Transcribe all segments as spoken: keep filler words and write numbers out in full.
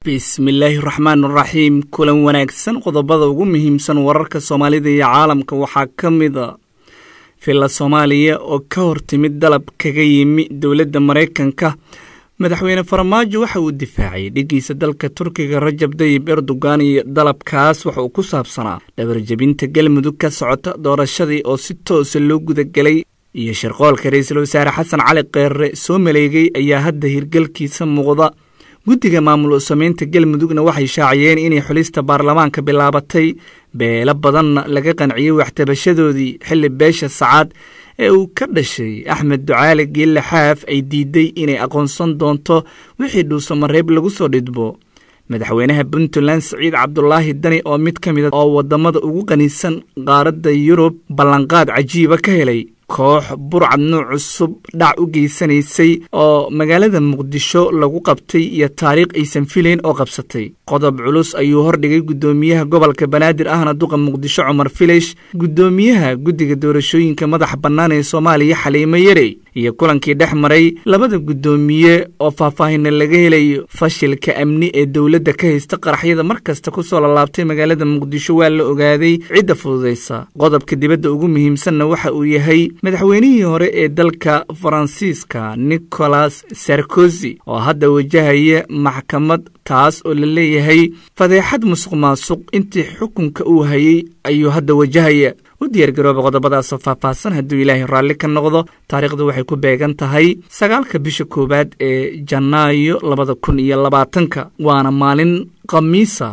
bismillaahi raxmaani raxiim kulan wanaagsan qodobada ugu muhiimsan wararka Soomaalida iyo caalamka waxaa kamid ah filla Soomaaliya oo ka hortimid dalab kaga yimi dawladda Mareykanka madaxweyne Farmaajo waxa uu difaacay dhigiisa dalka Turkiga Rajab Tayyip Erdogan iyo dalabkaas waxa uu ku saabsanaa dabarjabinta galmudug ka socota doorashadii oo si toos ah loo gudagalay iyo shirqoolka ra'iisul wasaare Xasan Cali Qeerre soo maleegay ayaa hadda hirgalkiisa muuqda guddiga maamul sameynta galmudugna waxay shaaciyeen inay xulista baarlamaanka bilaabatay beela badan laga qanciyay waxtabashadoodii xilli beesha Sacaad ee uu ka dhashay Axmed Ducaale Geelle Xaaf ay diiday inay aqoonsan doonto wixii dhuuso mareeb lagu soo dhidbo madaxweynaha Puntland Saciid Cabdullaahi Dani oo mid kamid ah oo wadamada ugu qaniisan qaaradda Yurub ballanqaad cajiiba ka helay koox burcad nooc cusub dhac u geysanaysay oo magaalada Muqdisho lagu qabtay iyo taariikh aysan filayn oo qabsatay qodob culus ayuu hordhigay gudoomiyaha gobolka Banaadir ahna duqa Muqdisho Cumar Filesh gudoomiyaha guddiga doorashooyinka madax bannaan ee Soomaaliya Xaliimo Yarey iyo kulankii dhex maray labada gudoomiye oo faahfaahin laga helayo fashilka amni ee dawladda ka haysta qaraxyada markasta ku soo laabtay magaalada Muqdisho waa la ogaaday cidda fududeysa qodobka dibadda ugu muhiimsanna waxa uu yahay madaxweynihii hore ee dalka Faransiiska Nicolas Sarkozy oo hadda wajahaya maxkamad taas oo la leeyahay fadeexad musuqmaasuq intii xukunka uu hayay ayuu hadda wajahaya u diyaar garooba qodobadaas oo faahfaahsan hadduu Ilaahay raalli ka noqdo taariikhdu waxay ku beegan tahay sagaalka bisha koowaad ee Janaayo labada kun iyo labaatanka waana maalin Khamiisa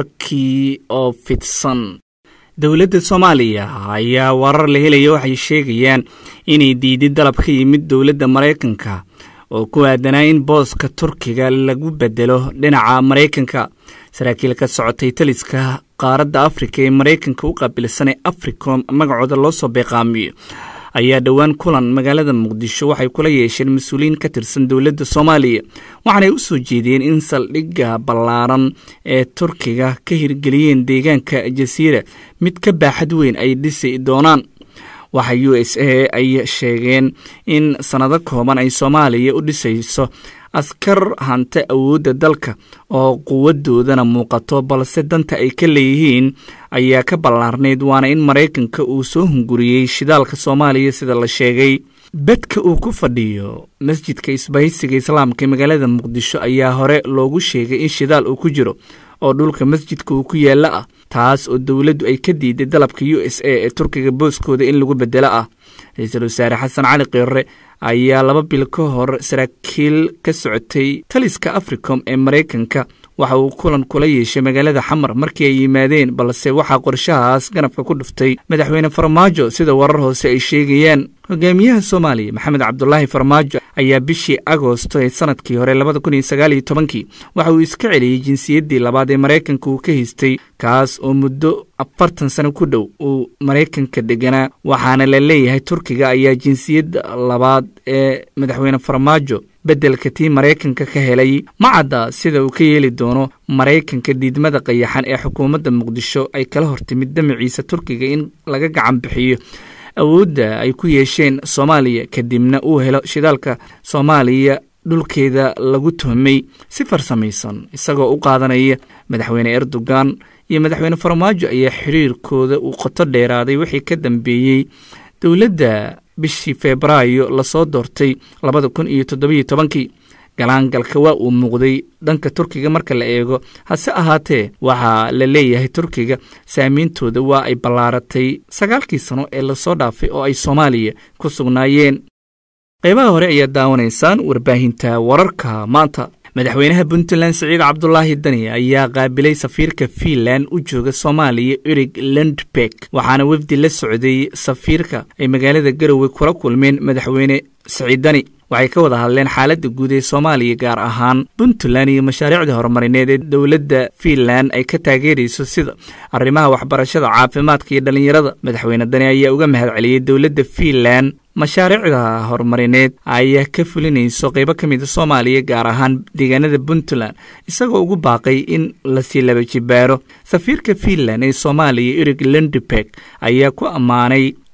warkii oo fidsan dawladda Soomaaliya ayaa warar la helayo waxay sheegayaan inay diiday dalab ka yimid dawladda Mareykanka oo ku aadanaa in booska Turkiga lagu bedelo dhinaca Mareykanka saraakiil ka socotay taliska qaaradda Afrika ee Mareykanka u qaabilsan Africom magacooda loo soo beeqaamiyo ayaa dhawaan kulan magaalada Muqdisho waxay kula yeesheen mas'uuliin ka tirsan dawladda Soomaaliya waxaanay u soo jeediyeen in saldhigga ballaaran ee Turkiga ka hirgeliyeen deegaanka Jasiira mid ka baaxad weyn ay dhisi doonaan waxa U S A ay sheegeen in sanado kooban ay Soomaaliya u dhisayso askar hanta awoodda dalka oo quwadoodana muuqato balse danta ay ka leeyihiin ayaa ka ballaarneyd waana in Mareykanka uu soo hunguriyay shidaalka Soomaaliya sida la sheegay bedka uu ku fadhiyo masjidka isbahaysiga islaamka magaalada Muqdisho ayaa hore loogu sheegay in shidaal uu ku jiro oo dhulka masjidka uu ku yaala ah taas oo dawladdu ay ka diiday dalabka U S A ee Turkiga booskooda in lagu bedelo ah ra'iisul wasaare Xasan Cali Qeerre ayaa laba bil ka hor saraakiil ka socotay taliska Africom ee Mareykanka waxa uu kulan kula yeeshay magaalada Xamar markii ay yimaadeen balse waxa qorshahaas ganafka ku dhuftay madaxweyne Farmaajo sida warar hoose ay sheegayaan hogaamiyaha Soomaaliya Maxamed Cabdullaahi Farmaajo ayaa bishii Agoosto ee sanadkii hore laba kun iyo sagaal iyo toban waxa uu iska celiyay jinsiyadii labaad ee Mareykanka uu ka haystay kaas oo muddo afartan sano ku dhow uu Mareykanka deganaa waxaana la leeyahay Turkiga ayaa jinsiyadda labaad ee madaxweyne Farmaajo bedelka tii Mareykanka ka helay macada sida uu ka yeeli doono Mareykanka diidmada qayaxan ee xukuumadda Muqdisho ay kala hortimid damaciisa Turkiga in laga gacan bixiyo awoodda ay ku yeesheen Soomaaliya kadibna uu helo shidaalka Soomaaliya dhulkeeda lagu tuhmay si farsamaysan isagoo u qaadanaya madaxweyne Erdogan iyo madaxweyne Farmaajo ayaa xiriirkooda uu qoto dheeraaday wixii ka dambeeyay dawladda bishii Febraayo la soo doortay laba kun iyo toddoba iyo toban galaangalka waa uu muuqday dhanka Turkiga marka la eego hase ahaatee waxa la leeyahay Turkiga saameyntooda waa ay ballaaratay sagaalkii sano ee la soo dhaafay oo ay Soomaaliya ku sugnaayeen qaybaha hore ayaa daawanaysaan warbaahinta wararka maanta madaxweynaha Puntland Saciid Cabdullaahi Dani ayaa qaabilay safiirka Finland u jooga Soomaaliya Erik Lundberg waxaana wafdi la socday safiirka ay magaalada Garowe kula kulmeen madaxweyne Saciid Dani waxay ka wada hadleen xaaladda guud ee Soomaaliya gaar ahaan Puntland iyo mashaariicda horumarineed ee dawladda Finland ay ka taageerayso sida arrimaha waxbarashada caafimaadka iyo dhalinyarada madaxweyne Dani ayaa uga mahadceliyay dawladda Finland mashaariicda horumarineed ayaa ka fulinayso qaybo kamid ah Soomaaliya gaar ahaan deegaanada Puntland isagoo ugu baaqay in la sii laba jibaaro safiirka Finland ee Soomaaliya Erik Lundberg ayaa ku amaanay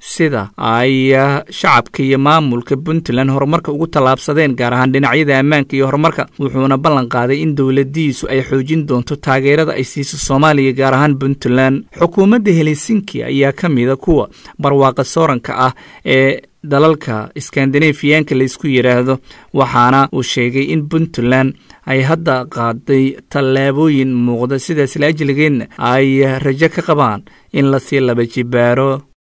sida ay shacabka iyo maamulka Puntland horumarka ugu tallaabsadeen gaar ahaan dhinacyada ammaanka iyo horumarka wuxuuna ballan qaaday in dawladdiisu ay xoojin doonto taageerada ay siiso Soomaaliya gaar ahaan Puntland. xukuumadda Helsinki ayaa ka mid ah kuwa barwaaqa sooranka ah ee dalalka Scandinavian-ka la isku yiraahdo waxaana uu sheegay in Puntland ay hadda qaaday tallaabooyin muuqda sidaas la ajligeedna ay rajo ka qabaan in la sii laba jibaaro.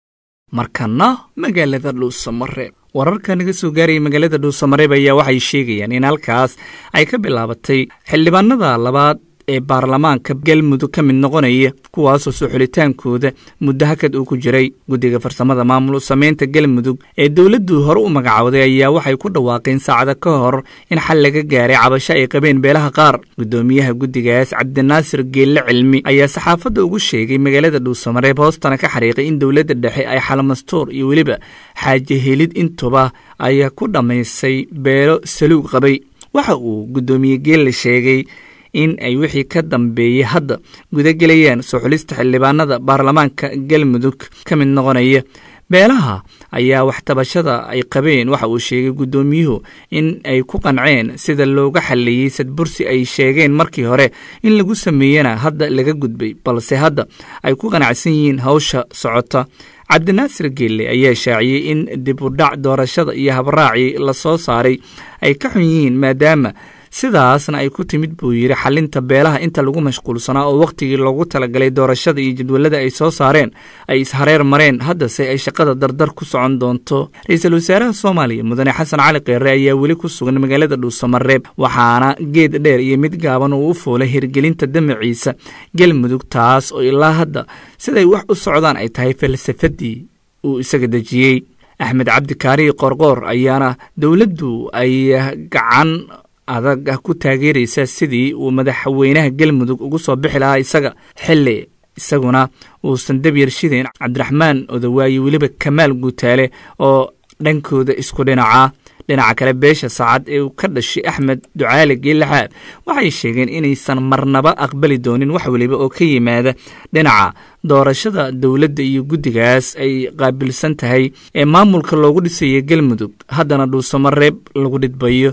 markana magaalada Dhuusamareeb wararka naga soo gaaray magaalada Dhuusamareeb ayaa waxay sheegayaan in halkaas ay ka bilaabatay xildhibaanada labaad ee baarlamaanka galmudug ka mid noqonaya kuwaas oo soo xulitaankooda muddo hakad uu ku jiray. guddiga farsamada maamul sameynta galmudug ee dawladdu hore u magacawday ayaa waxay ku dhawaaqeen saacada ka hor in xal laga gaaray cabasho ay qabeen beelaha qaar. gudoomiyaha guddigaas Cabdinaasir Geelle Cilmi ayaa saxaafadda ugu sheegay magaalada Dhuusamareeb hoostana ka xariiqay in dawladda dhexe ay xalmastoor iyo weliba xaaje helid intuba ay ku dhamaysay beelo saluug qabay. waxa uu gudoomiye Geelle sheegay in ay wixii ka dambeeyay hadda gudagelayaan soo xulista xildhibaanada baarlamaanka galmudug ka mid noqonaya. beelaha ayaa wax tabashada ay qabeen waxa uu sheegay gudoomiyuhu in ay ku qanceen sida looga xaliyay sadbursi ay sheegeen markii hore in lagu sameeyana hadda laga gudbay balse hadda ay ku qanacsan yihiin hawsha socota. Cabdinaasir Geelle ayaa shaaciyay in dib u dhac doorashada iyo habraaci la soo saaray ay ka xun yihiin maadaama sidaasna ay ku timid buu yiri xalinta beelaha inta lagu mashquulsanaa oo waqtigii loogu talagalay doorashada iyo jadwalada ay soo saareen ay ishareer mareen hadda se ay shaqada dardar ku socon doonto. ra'iisul wasaaraha Soomaaliya Mudane Xasan Cali Kheyre ayaa weli ku sugan magaalada Dhuusamareeb waxaana geed dheer iyo mid gaaban uu u foolay hirgelinta damaciisa galmudug taas oo ilaa hadda siday wax u socdaan ay tahay falsafadii uu isaga dejiyay. Axmed Cabdi Kaari Qorqor ayaana dawladdu ay gacan adag ku taageeraysa sidii uu madaxweynaha galmudug ugu soo bixi lahaa isaga xilli isaguna uusan dab yarshideen Cabdiraxmaan Odawaayi weliba Kamaal Guutaale oo dhankooda isku dhinaca. dhinaca kale beesha saacad ee uu ka dhashay Axmed Ducaale Geelle Xaab waxay sheegeen inaysan marnaba aqbali doonin wax waliba oo ka yimaada dhinaca doorashada dawladda iyo guddigaas ay qaabilsan tahay ee maamulka loogu dhisay galmudug haddana Dhuusamareeb lagu dhidbayo.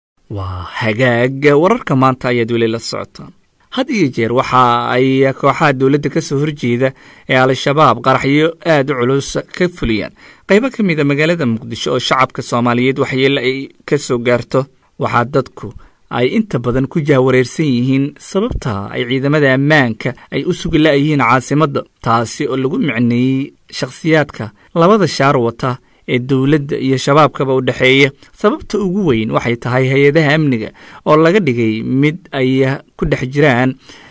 waa hagaag wararka maanta ayaad weli la socotaan. had iyo jeer waxa ay kooxaha dawladda ka soo horjeeda ee al-shabaab qaraxyo aad u culus ka fuliyaan qaybo ka mid ah magaalada Muqdisho oo shacabka Soomaaliyeed waxyeello ay ka soo gaarto. waxaa dadku ay inta badan ku jahwareersan yihiin sababta ay ciidamada ammaanka ay u sugi la'yihiin caasimadda taasi oo lagu micneeyay shakhsiyaadka labada shaar wata ee dawladda iyo shabaabkaba u dhaxeeya. sababta ugu weyn waxay tahay hay'adaha amniga oo laga dhigay mid ay ku dhex jiraan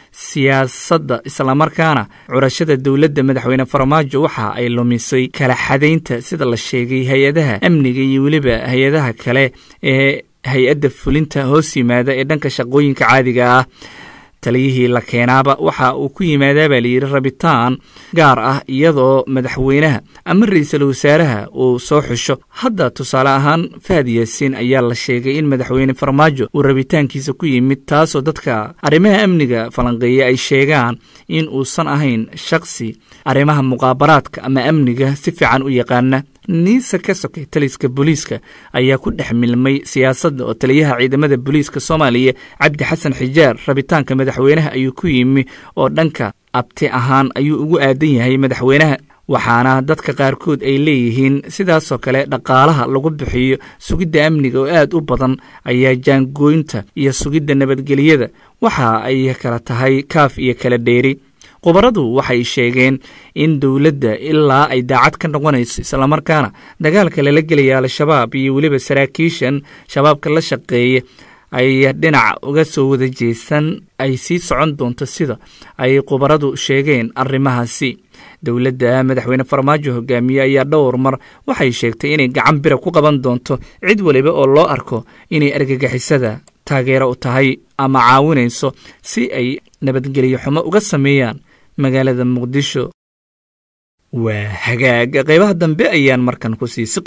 siyaasadda islamarkaana curashada dawladda madaxweyne Farmaajo waxa ay lumisay kala xadaynta sida la sheegay hay'adaha amniga iyo weliba hay'adaha kale ee hay'adda fulinta hoos yimaada ee dhanka shaqooyinka caadiga ah. taliyihii la keenaaba waxa uu ku yimaadaa baa layidhi rabitaan gaar ah iyadoo madaxweynaha ama ra'iisul wasaaraha uu soo xusho. hadda tusaale ahaan Fahad Yaasiin ayaa la sheegay in madaxweyne Farmaajo uu rabitaankiisa ku yimid taasoo dadka arrimaha amniga falanqeeya ay sheegaan in uusan ahayn shakhsi arrimaha muqaabaraadka ama amniga si fiican u yaqaana. niisa ka sokay taliska booliiska ayaa ku dhex milmay siyaasadda oo taliyaha ciidamada booliiska Soomaaliya Cabdi Xasan Xijaar rabitaanka madaxweynaha ayuu ku yimi oo dhanka abti ahaan ayuu ugu aadan yahay madaxweynaha. waxaana dadka qaarkood ay leeyihiin sidaasoo kale dhaqaalaha lagu bixiyo sugidda amniga oo aad u badan ayaa jaangooynta iyo sugidda nabadgelyada waxa ay kala tahay kaaf iyo kala dheeri. qubaradu waxay sheegeen in dawladda ilaa ay daacad ka noqonayso islamarkaana dagaalka lala gelaya al-shabaab iyo weliba saraakiishan shabaabka la shaqeeya ay dhinac uga soo wada jeesan ay sii socon doonto sida ay qubaradu sheegeen arrimahaasi. dawladda madaxweyne Farmaajo hogaamiye ayaa dhowr mar waxay sheegtay inay gacan bira ku qaban doonto cid waliba oo loo arko inay argagixisada taageero u tahay ama caawinayso si ay nabadgelyo xumo uga sameeyaan magaalada Muqdisho. waa hagaag qaybaha dambe ayaan markan ku sii siqina.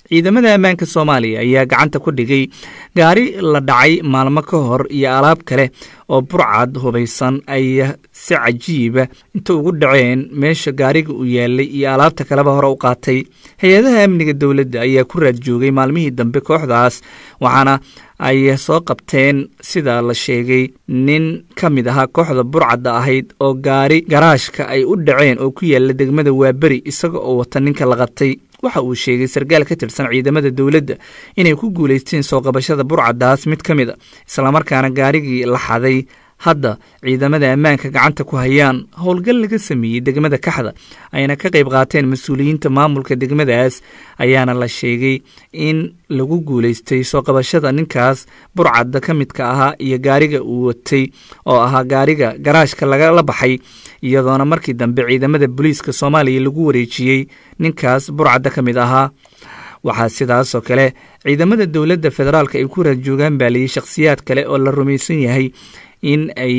ciidamada ammaanka Soomaaliya ayaa gacanta ku dhigay gaari la dhacay maalmo ka hor iyo alaab kale oo burcad hubaysan ay si cajiib inta ugu dhaceen meesha gaariga uu yaalay iyo alaabta kaleba hore u qaatay. hay'adaha amniga dawladda ayaa ku raad joogay maalmihii dambe kooxdaas, waxaana ay soo qabteen sida la sheegay nin ka mid ahaa kooxda burcadda ahayd oo gaari garaashka ay u dhaceen oo ku yaala degmada Waaberi isaga oo wata ninka la qabtay. waxa uu sheegay sargaal ka tirsan ciidamada dawladda inay ku guuleysteen soo qabashada burcadaas mid ka mid ah, isla markaana gaarigii la xaday hadda ciidamada ammaanka gacanta ku hayaan. howlgal laga sameeyey degmada Kaxda ayna ka qayb qaateen mas'uuliyiinta maamulka degmadaas ayaana la sheegay in lagu guuleystay soo qabashada ninkaas burcadda ka midka ahaa iyo gaariga uu watay oo ahaa gaariga garaashka laga la baxay, iyadoona markii dambe ciidamada booliiska Soomaaliya lagu wareejiyey ninkaas burcadda ka mid ahaa. waxaa sidaas oo kale ciidamada dawladda federaalka ay ku raad joogaan baaliyay shakhsiyaad kale oo la rumaysan yahay in ay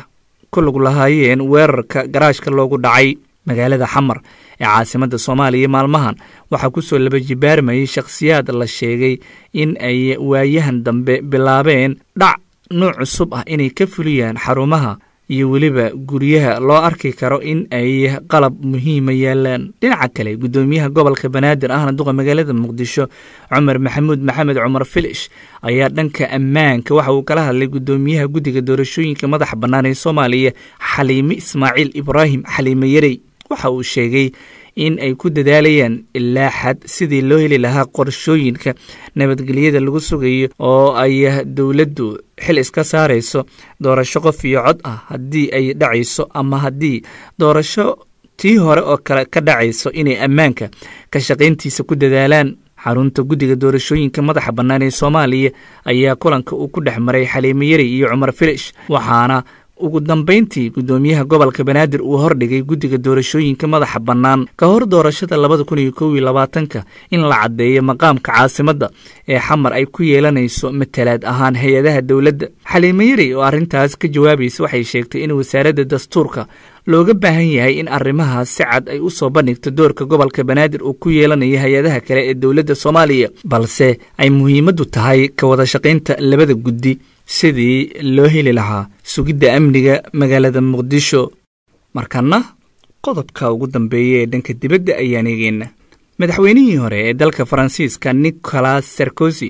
ku lug lahaayeen weerarka garaashka loogu dhacay magaalada Xamar ee caasimadda Soomaaliya. maalmahan waxaa ku soo laba jibaarmayay shakhsiyaad la sheegay in ay waayahan dambe bilaabeen dhac nooc cusub ah inay ka fuliyaan xarumaha iyo weliba guryaha loo arki karo in ay qalab muhiima yaalaan. dhinaca kale gudoomiyaha gobolka Banaadir ahna duqa magaalada Muqdisho Cumar Maxamuud Maxamed Cumar Filish ayaa dhanka ammaanka waxa uu kala hadlay gudoomiyaha guddiga doorashooyinka madaxa bannaan ee Soomaaliya Xaliime Ismaaciil Ibraahim Xaliime Yarey. waxa uu sheegay in ay ku dadaalayaan ilaa xad sidii loo heli lahaa qorshooyinka nabadgelyada lagu sugayo oo ay dawladdu xil iska saarayso doorasho qof iyo cod ah haddii ay dhacayso ama haddii doorasho tii hore oo kale ka dhacayso inay ammaanka ka shaqayntiisa ku dadaalaan. xarunta guddiga doorashooyinka madaxa bannaan ee Soomaaliya ayaa kulanka uu ku dhex maray Xaliime Yarey iyo Cumar Filish, waxaana ugu dambeyntii gudoomiyaha gobolka Banaadir uu hordhigay guddiga doorashooyinka madaxa bannaan ka hor doorashada labada kun iyo kow iyo labaatanka in la caddeeyo maqaamka caasimadda ee Xamar ay ku yeelanayso matalaad ahaan hay-adaha dawladda. Xaliime Yarey oo arrintaas ka jawaabaysa waxay sheegtay in wasaaradda dastuurka looga baahan yahay in arrimahaas si cad ay u soo bandhigto doorka gobolka Banaadir uu ku yeelanayo hay-adaha kale ee dawladda Soomaaliya, balse ay muhiimaddu tahay ka wada shaqaynta labada guddi sidii loo heli lahaa sugidda amniga magaalada Muqdisho. markana qodobka ugu dambeeya ee dhanka dibadda ayaan eegayna. madaxweynihii hore ee dalka Faransiiska Nicolas Sarkozy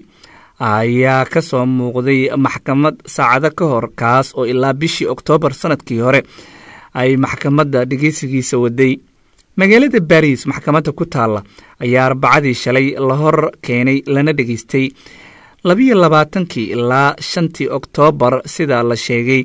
ayaa ka soo muuqday maxkamad saacado ka hor, kaas oo ilaa bishii Oktoobar sanadkii hore ay maxkamadda dhegeysigiisa waday. magaalada Paris maxkamadda ku taala ayaa Arbacadii shalay la hor keenay lana dhageystay labiyo labaatankii ilaa shantii Oktoobar sida la sheegay,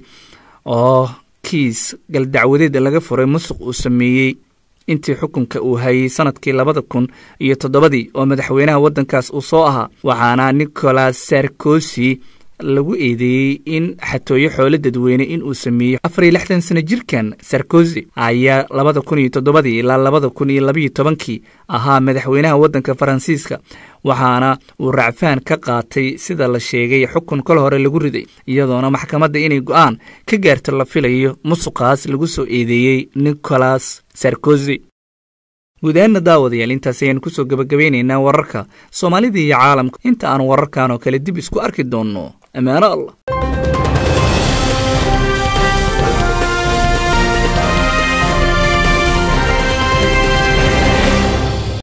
oo kiis galdacwadeed laga furay musuq uu sameeyey intii xukunka uu hayay sanadkii labada kun iyo toddobadii oo madaxweynaha waddankaas uu soo ahaa. waxaana Nicolas Sarkozy lagu eedeeyey in xatooyo xoolo dadweyne in uu sameeyo. afar iyo lixdan sano jirkan Sarkozy ayaa labada kun iyo toddobadii ilaa labada kun iyo labiyo tobankii ahaa madaxweynaha waddanka Faransiiska, waxaana uu racfaan ka qaatay sida la sheegay xukun kol hore lagu riday, iyadoona maxkamadda inay go'aan ka gaarto la filayo musuqaas lagu soo eedeeyey Nicolas Sarkozy. gudaana daawadayaal intaas ayaan ku soo gabagabeynaynaa wararka Soomaalida iyo caalamka. inta aan wararkan oo kale dib isku arki doonno, amaano Allah.